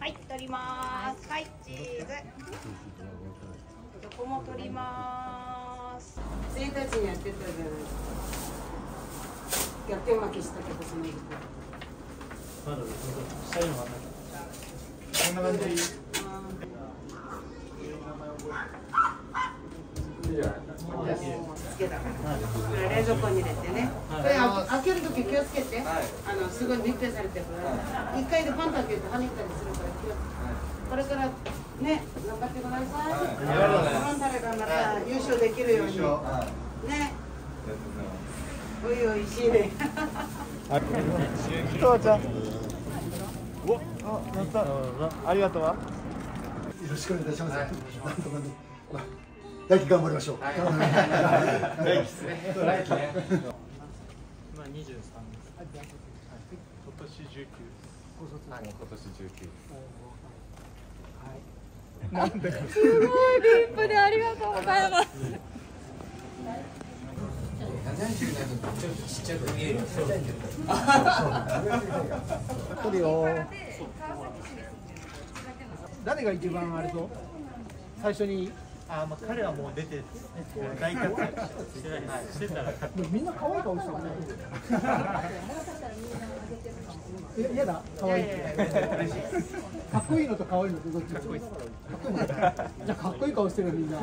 はい、取ります。はい、チーズ。どこも取ります。 1日にやってたじゃないですか。逆転負けしたけど、その時。 まだ下にもあんない。こんな感じでいい。 つけたから。これ冷蔵庫に入れてね。これ開けるとき気をつけて。すごい密閉されてるから。一回でパンと開けると跳ねたりするから気をつけて。これからね、頑張ってください。フロンタレがまた優勝できるように。ね。おいおいしいね。 父ちゃん。お、やった。ありがとう。よろしくお願いいたします。なんとかね。来期頑張りましょう。来期ですね。来期ね。 今23です。今年19。今年19。なんで。 すごい立派でありがとうございます。 ちっちゃく見える。 来るよ。誰が一番あれと最初にまあ彼はもう出て大活躍してたらみんな可愛い顔してるね。嫌だ可愛い。かっこいいのと可愛いのとどっち？かっこいいです。じゃあかっこいい顔してるみんな。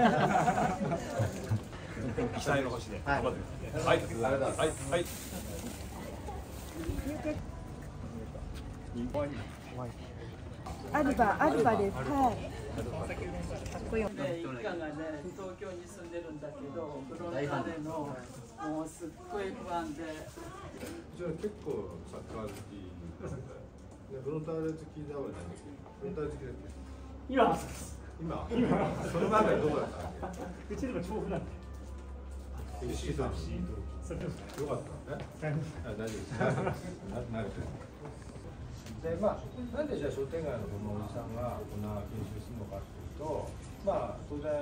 期待の星で。はい。はい。ありがとうございます。はい。はい。 アルバです。はい。 一家がね、東京に住んでるんだけど、フロンターレのもうすっごいファンで。 じゃあ結構サッカー好きなんで、フロンターレ好きだわじゃないですけど、フロンターレ好きだっけ？今その中でどうだったっけ？ うちでも調布なんで。 FC さんよかった。大丈夫です。慣れてる。でなんでじゃあ商店街のこのおじさんがこんな研修するのかっていうと、当然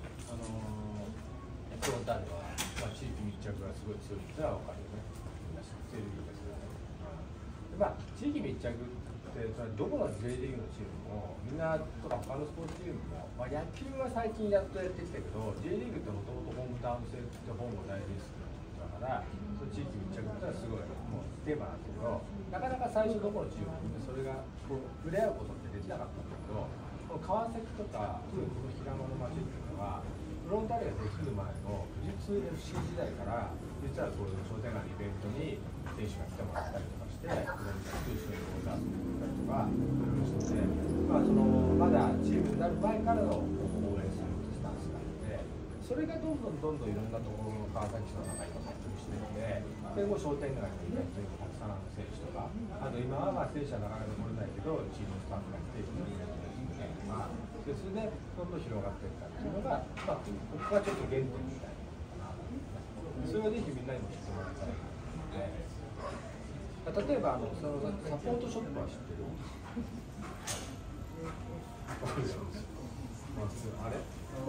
フロンターレは、地域密着がすごい強いってのは分かるよね。みんな知ってるんですよね。地域密着ってそれどこの J リーグのチームもみんなとか他のスポーツチームも、野球は最近やっとやってきたけど J リーグってもともとホームタウン制ってホームを大事にするだからその地域密着ってのはすごいもうテーマなんだけど、なかなか最初どこのチームもそれがこう触れ合うことってできなかったんだけど、この川崎とかこの平間の町っていうのはフロンターレができる前の富士通 FC 時代から実はこういう商店街のイベントに選手が来てもらったりとかして、フロンターレと一緒にこうダンスをしたりとかそういうのをしてて、まだチームになる前からの応援するスタンスがあって、それがどんどんいろんなところの川崎市の中に発展していて、でもう商店街のイベントにたくさん選手とか、今は選手はなかなか来れないけど、チームスタッフが来ているイベントに来てとか、それでどんどん広がっていったっていうのが、ここはちょっと原点みたいな。それはぜひみんなにも知ってもらいたいので、例えばそのサポートショップは知ってる？あれ？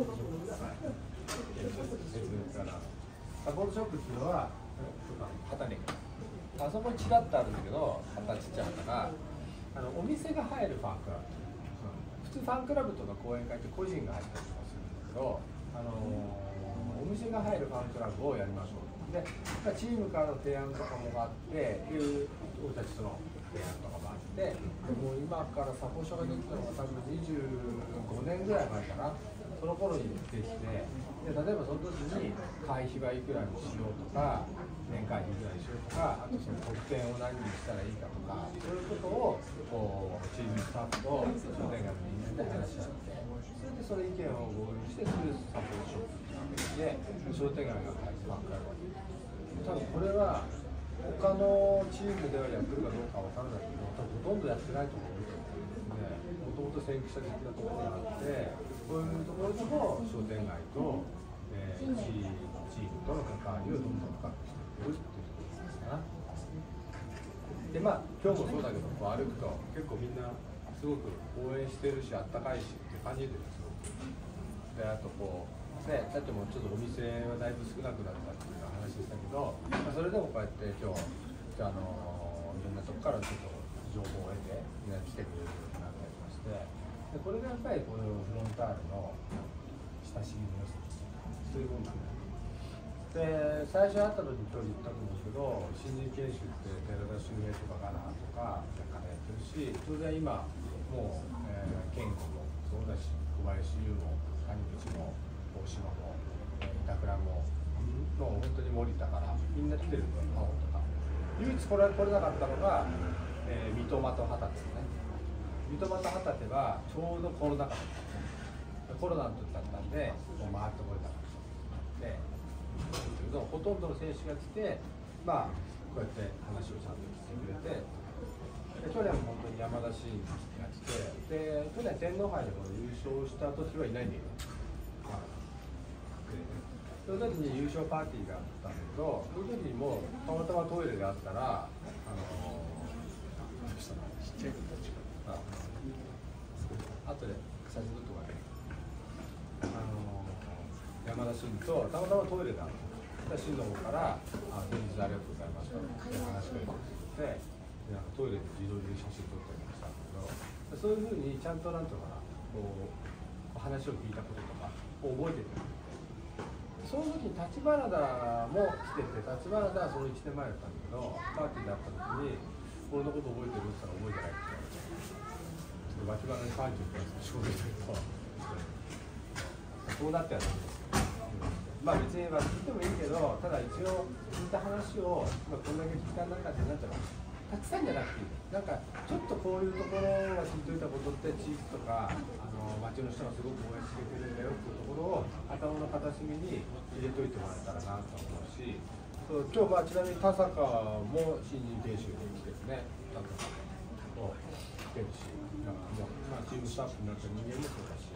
サポートショップっていうのは旗にあそこにちらっとあるんだけど、旗ちっちゃい旗がお店が入るファンクラブ、普通ファンクラブとか講演会って個人が入ったりとかするんだけど、お店が入るファンクラブをやりましょうで、チームからの提案とかもあって俺たちとの提案とかもあって、もう今からサポーションができたのが多分25年ぐらい前かな。その頃にできて、で例えばその時に会費はいくらにしようとか、年会費いくらにしようとか、あとその特典を何にしたらいいかとか、そういうことをこうチームスタッフと商店街の人間で話し合って、それでその意見を合意して、それでサポートショップっていうわけで、商店街が入ってばっかりわけです。多分これは他のチームではやってるかどうかわからないけど、多分ほとんどやってないと思うんですね。もともと先駆者的なところがあって、こういうところでも商店街と、チームとの関わりをどんどん深くしていくっていうところですかな。で今日もそうだけど、こう歩くと結構みんなすごく応援してるし、あったかいしって感じですごく。であとこうね、だってもうちょっとお店はだいぶ少なくなったっていう話でしたけど、それでもこうやって今日いろんなとこからちょっと情報を得てみんな来てくれるようになったりまして、 でこれがやっぱりこのフロンターレの親しみの良さそういうもんなんだよ。で最初会った時に今日言ったと思うんですけど、新人研修って寺田修平とかガナーとかやってるし、当然今もう、健吾もそうだし、小林優も谷口も大島も板倉ももう本当に森田からみんな来てるんだよ、パオとか。唯一これ来れなかったのが、三笘と旗手ね。三笘と旗手はちょうどコロナ禍だった。コロナの時だったんで、もう回ってこれなかったで、ほとんどの選手が来て、まあこうやって話をちゃんと聞いてくれて、去年も本当に山田真が来て、で去年天皇杯でも優勝した時はいないんだけど、その時に優勝パーティーがあったんだけど、その時にもたまたまトイレであったら、後で写真撮っとかね、山田真とたまたまトイレであった。真の方から本日ありがとうございましたって話が出て、なんかトイレで自撮りで写真撮ったりもしたんだけど、そういうふうにちゃんとなんとかなこう話を聞いたこととかを覚えてて、その時に橘田も来てて、橘田はその1年前だったんだけど、パーティーで会った時に俺のこと覚えてるって言ったら覚えてないって言われて、ちょっと脇腹にパンチを出す証明するとそうなってはないんです。まあ別に聞いてもいいけど、ただ一応聞いた話を、こんだけ聞かなかったらなんていうの、たくさんじゃなくていい、なんかちょっとこういうところが聞いといたことって地域とか町の人がすごく応援してくれるんだよっていうところを頭の片隅に入れといてもらえたらなと思うし、そう今日ちなみに田坂も新人研修で来てるね、田坂も来てるし、チームスタッフになった人間もそうだし。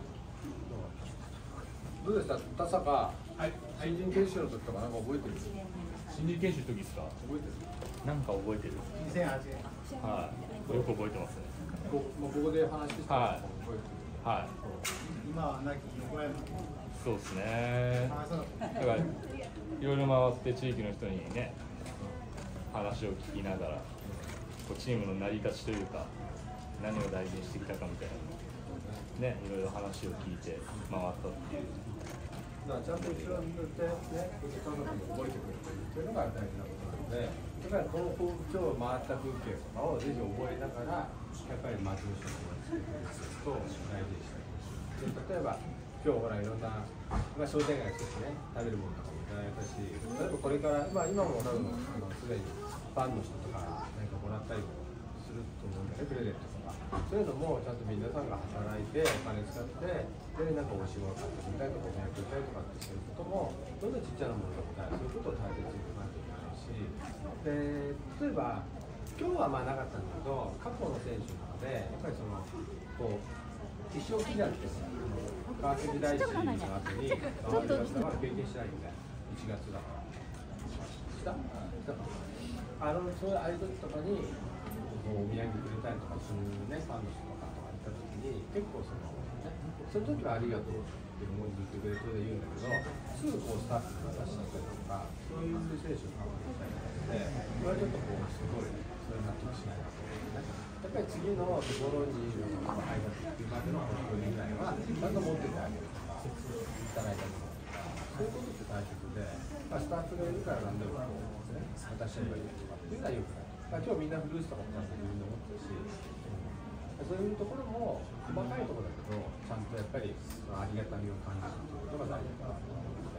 どうでした田坂、はい、新人研修の時とかなんか覚えてる？ 新人研修の時ですか？ 覚えてる？ なんか覚えてる。 2008年。 はい。よく覚えてますね。 ここで話したの覚えてる。 はい。 今は亡き横山。 そうですね。だからいろいろ回って地域の人にね話を聞きながら、こうチームの成り立ちというか何を大事にしてきたかみたいなね、いろいろ話を聞いて回ったっていう。 ちゃんと後ろに塗ってね、家族も覚えてくれてるっていうのが大事なことなので、だからこの今日回った風景とかをぜひ覚えながら、やっぱり町の人としてくれると大事にしたいです。例えば今日ほらいろんな、商店街としてね、食べるものとかもいただいたし、例えばこれから、今も多分すでにファンの人とか何かもらったりもすると思うんだよね、プレゼントとか。そういうのもちゃんと皆さんが働いてお金使ってでなんかおいしいもの買ってみたいとかお土産売ったりとかってそういうこともどんなちっちゃなものでもないそういうことを大切にいかないといけないしで例えば今日はなかったんだけど過去の選手なのでやっぱりそのこう一生懸命って川崎大師の後に川崎さんは経験しないみたいな1月だからしたそういうああいう時とかにお土産くれたりとかするね、ファンの人とか行った時に結構その時はありがとうって思いに言ってくれて言うんだけどすぐこうスタッフが出したりとかそういう選手を考えていたのでこれはちょっとこうすごいそれに納得しないなと思ってねやっぱり次のところに入っていくまでのこのぐらいはちゃんと持っててあげるとかいただいたりとかそういうことって大切で、スタッフがいるから何でもこう、ね、渡しちゃえばいいとかっていうのはよくない。今日みんなフルーツとかもちゃんと自分で持ってるし、そういうところも細かいところだけどちゃんとやっぱりありがたみを感じるということが大事だなと思うの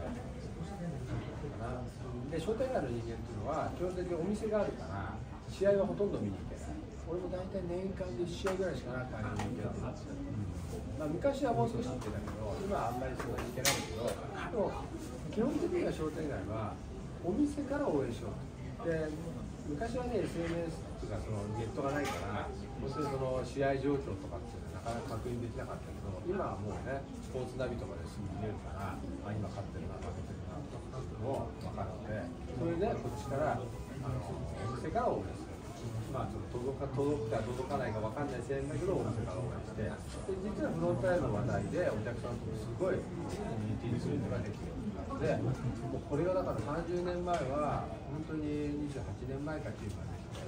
で、で商店街の人間っていうのは基本的にお店があるから試合はほとんど見に行けない。俺も大体年間で1試合ぐらいしかなくて見に行けなくなっちゃう。昔はもう少し行ってたけど今はあんまりそんなに行けないけどでも基本的には商店街はお店から応援しようと。で昔はね SNS とかそのネットがないから本当にその試合状況とかっていうのはなかなか確認できなかったけど今はもうねスポーツナビとかですぐ見れるから今勝ってるな負けてるなとかっていうのも分かるのでそれでこっちからお店から応援する。ちょっと届くか届かないか分かんないせいだけどお店から応援してで実はフロンターレの話題でお客さんとすごいコミュニティにすることができてるのでもうこれがだから30年前は本当に28年前かチームができて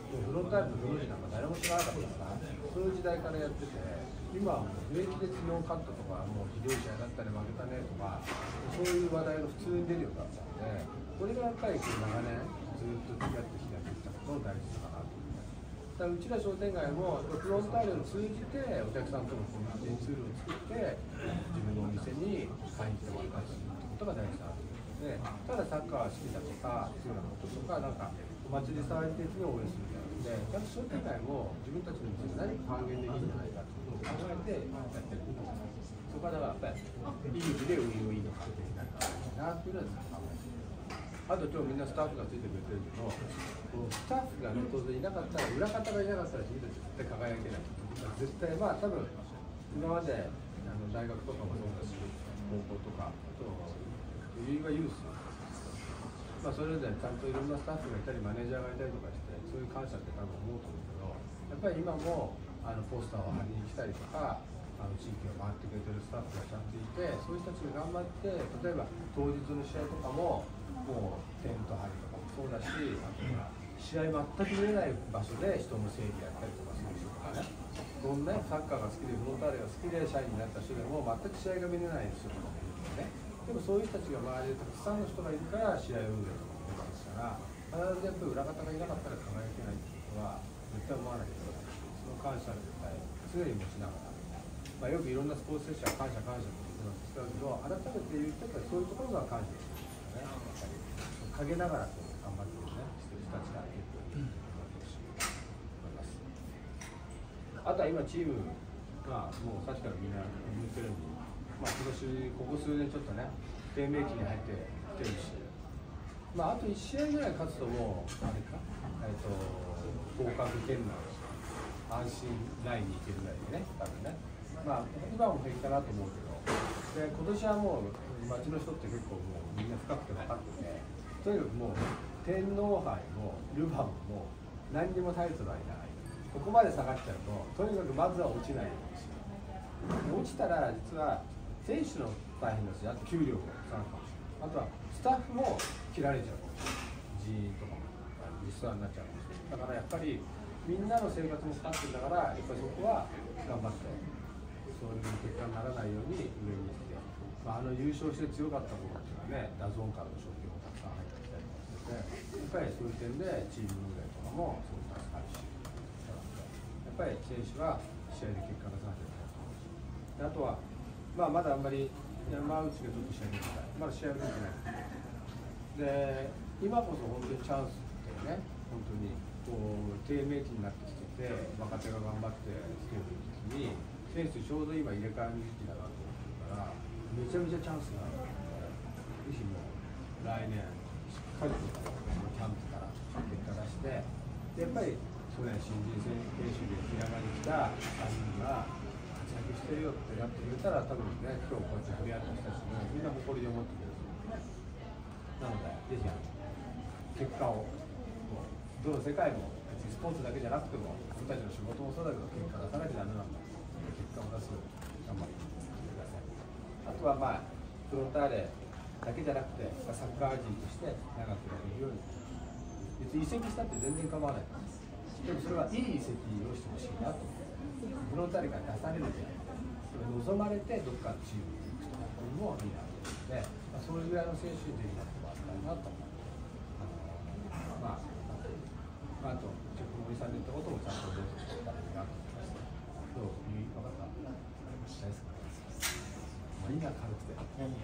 フロンターレのフロージなんか誰も知らなかったから、そういう時代からやってて、今はもう平気で強かったとか、もうひどい試合だったり負けたねとか、そういう話題が普通に出るようになったので、これがやっぱり長年ずっと付き合ってきたことの大事さかなと思います。だからうちら商店街もフロンターレを通じてお客さんとのコミュニティツールを作って自分のお店に買いに来てもらったりするってことが大事だと思うので、ただサッカー好きだとかそういうようなこととか、なんかお祭り騒ぎ的に応援するんじゃなくて、ちゃんと商店街も自分たちの店で何か還元できるんじゃないかっていうことを考えてやってると思います。そこはだからやっぱりいい意味でウィンウィンの関係になるなっていうのは考えてる。あと今日みんなスタッフがついてくれてるけど、スタッフがね、当然いなかったら、裏方がいなかったら自分たち絶対輝けない。絶対まあ多分今まで大学とかもそうだし、高校とか、あとユース、まあそれぞれちゃんといろんなスタッフがいたりマネージャーがいたりとかして、そういう感謝って多分思うと思うけど、やっぱり今もポスターを貼りに来たりとか。地域を回ってくれてるスタッフがちゃんといて、そういう人たちが頑張って、例えば当日の試合とかも、もうテント張りとかもそうだし、あとは試合全く見れない場所で人の整備やったりとかする人とかね、そんなサッカーが好きで、フロンターレが好きで社員になった人でも、全く試合が見れない人とかもいるんでね、でもそういう人たちが周りでたくさんの人がいるから、試合運営とかも出ますから、必ずやっぱり裏方がいなかったら輝けないっていうことは、絶対思わなきゃいけないし、その感謝は絶対常に持ちながら。まあよくいろんなスポーツ選手は感謝って言ってますけど、改めて言うとそういうところが感謝ですよね。やっぱり陰ながらこう頑張ってるね、してる人たちが結構いると思います。あとは今チームがもうさっきからみんな言ってるように、まあ今年ここ数年ちょっとね低迷期に入ってきてるし、まああと1試合ぐらい勝つともうあれか、合格圏内安心ラインに行けるぐらいでね、多分ね。まあ、今も平気かなと思うけど、で今年はもう町の人って結構もうみんな深くて分かってて、とにかくもう天皇杯もルヴァンも何にもタイトルはいない、ここまで下がっちゃうと、とにかくまずは落ちないんですよ。落ちたら実は選手の大変だし、あと給料も下がるかもしれない、あとはスタッフも切られちゃうかもしれない、人員とかもリストラになっちゃうかもしれない。だからやっぱりみんなの生活もかかってるんだから、やっぱりそこは頑張って。そういう結果にならないように上に行って、まあ、優勝して強かったものっていうのはね、ダゾーンからの賞金もたくさん入ってきたりとかして、やっぱりそういう点でチーム運営とかもすごく助かるし、やっぱり選手は試合で結果出さなきゃいけないと思うし、あとは、まあ、まだあんまり山内がちょっと試合できない、まだ試合ができないで、今こそ本当にチャンスってね、本当にこう低迷期になってきてて、若手が頑張ってきてる時に選手ちょうど今入れ替えの時期だなと思ってるから、めちゃめちゃチャンスがあるので、ぜひもう来年しっかりとキャンプから結果出して、でやっぱり去年新人選手で平場に来た3人が活躍してるよってやってくれたら、多分ね、今日こうやって触れ合った人たちもみんな誇りに思ってくれるなので、ぜひ結果をどの世界も別にスポーツだけじゃなくても、僕たちの仕事もそうだけど結果出さなきゃダメなんだ。結果を出すように頑張ってください。あとはまあフロンターレだけじゃなくてサッカー人として長くやれるように、別に移籍したって全然構わない。でもそれはいい移籍をしてほしいなと。フロンターレから出されるんじゃなくて、それ望まれてどっかのチームに行くとかもいいなと思うので、そういうぐらいの選手にぜひなってもらいたいなと思います。あと森さんで言ったこともちゃんと覚えておいたらいいなと思います。どう分かった？大好き。みんな軽くて。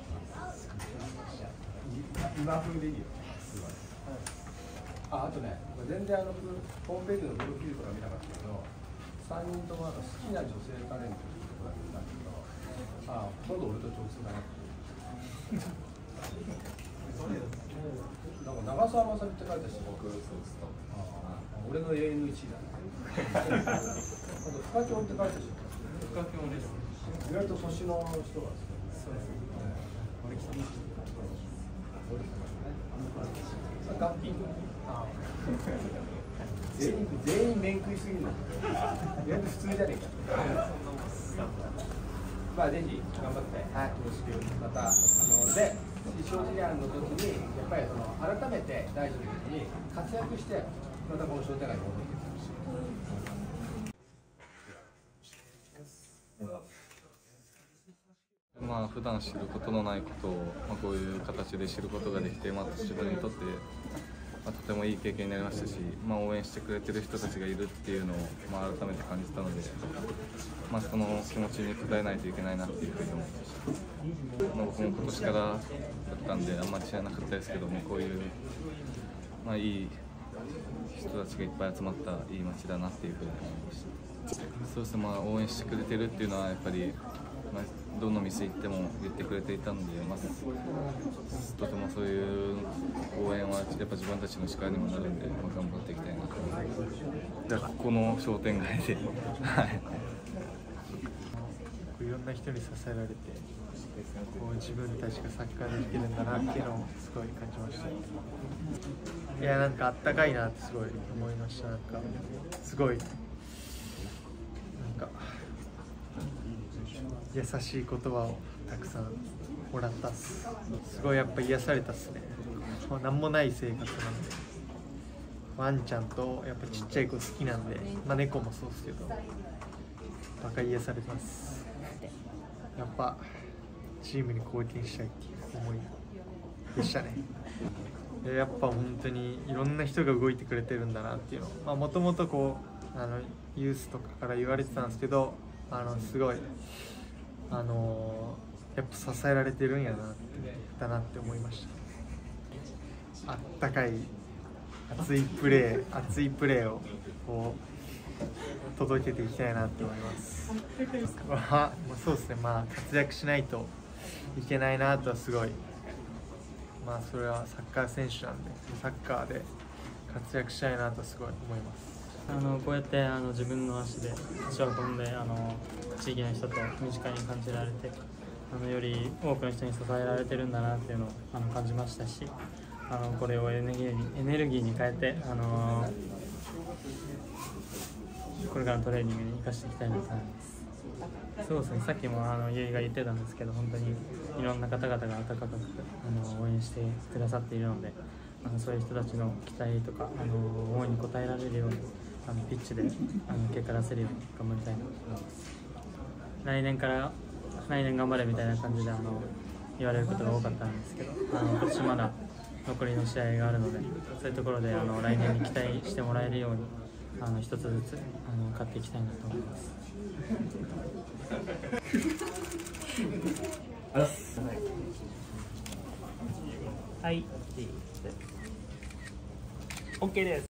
今風でいいよ。あとね、全然ホームページのプロフィールとか見なかったけど、3人とも好きな女性タレントっていうところだったんだけど、今度俺と直接だなって。なんか長澤まさみって書いたし、僕そうですと。俺の永遠の1位だね。あと深京って書いたし、深京です。意外と年の人が好きだね。そうですね。俺きつい。ガッピー。全員面食いすぎるの。意外と普通じゃねえか。まあぜひ頑張ってよろしくまたで正直の時にやっぱり改めて大事な時に活躍してまたこの商店街に戻ってまあ普段知ることのないことを、まあ、こういう形で知ることができて、まあ、自分にとって、まあ、とてもいい経験になりましたし、まあ、応援してくれてる人たちがいるっていうのを、まあ、改めて感じたので、まあ、その気持ちに応えないといけないなっていうふうに思いました。まあ、僕も今年からだったんであんまり知らなかったですけども、こういう、まあ、いい人たちがいっぱい集まったいい街だなっていうふうに思いました。そうですね、まあ、応援してくれてるっていうのはやっぱり、まあ、どの店行っても言ってくれていたので、まあ、とてもそういう応援はやっぱ自分たちの力にもなるんで、まあ、頑張っていきたいなと思います。じゃあここの商店街ではいいろんな人に支えられて、こう自分たちがサッカーできてるんだなっていうのをすごい感じました。いや、なんかあったかいなってすごい思いました。なんかすごいなんか優しい言葉をたくさんもらったっす。すごいやっぱ癒されたっすね。もうなんもない生活なんで、ワンちゃんとやっぱちっちゃい子好きなんで、まあ、猫もそうですけど、バカ癒されます。やっぱチームに貢献したいっていう思いでしたね。でやっぱ本当にいろんな人が動いてくれてるんだなっていうのを、もともとこうユースとかから言われてたんですけど、すごいやっぱ支えられてるんやなって思いました。あったかい熱いプレーをこう届けていきたいなって思います。そうですね、まあ活躍しないといけないなとはすごい、まあそれはサッカー選手なんで、サッカーで活躍したいなとすごい思います。 こうやって自分の足を運んで地域の人と身近に感じられて、より多くの人に支えられてるんだなっていうのを感じましたし、これをエネルギーに変えて、これからのトレーニングに生かしていきたいなと思います。そうですね、さっきもゆいが言ってたんですけど、本当にいろんな方々が温かく応援してくださっているので、そういう人たちの期待とか思いに応えられるようにピッチで結果出せるように頑張りたいなと思います。来年頑張れみたいな感じで言われることが多かったんですけど、今年まだ残りの試合があるので、そういうところで来年に期待してもらえるように一つずつ勝っていきたいなと思います。はい、OK です。